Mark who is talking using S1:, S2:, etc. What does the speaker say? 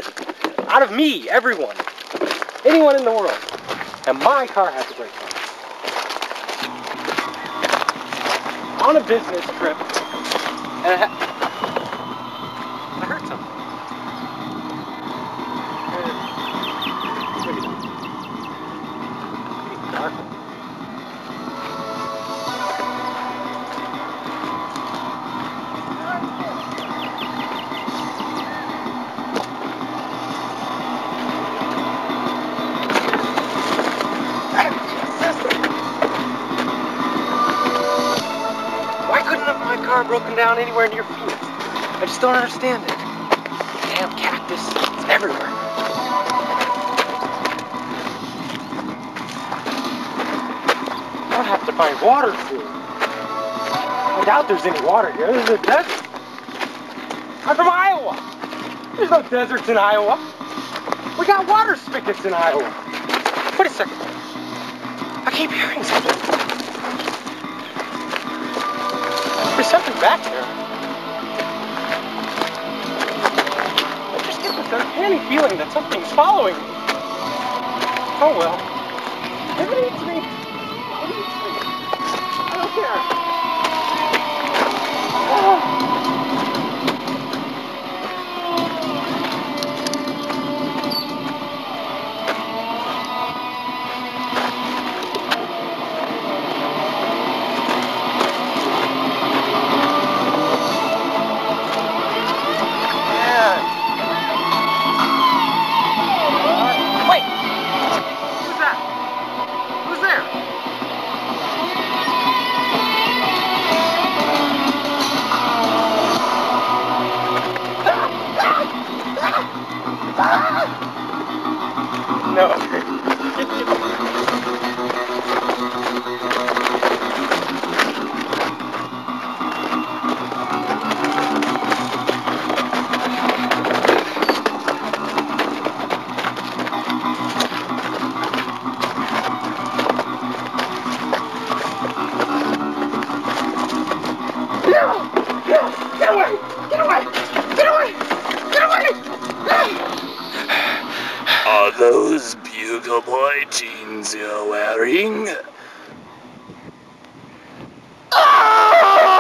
S1: it. Out of me, everyone. Anyone in the world. And my car has a brake on. On a business trip. And I heard something. Why couldn't my car broken down anywhere near Phoenix? I just don't understand it. Damn cactus, it's everywhere. I'll have to find water soon. I doubt there's any water here. This is a desert. I'm from Iowa. There's no deserts in Iowa. We got water spigots in Iowa. Wait a second. I keep hearing something. There's something back there. I just get this uncanny feeling that something's following me. Oh well. If it eats me, it eats me. I don't care. Oh. No. Get away! Get away! Get away! Get away!
S2: Are those Bugle Boy jeans you're wearing? Ah!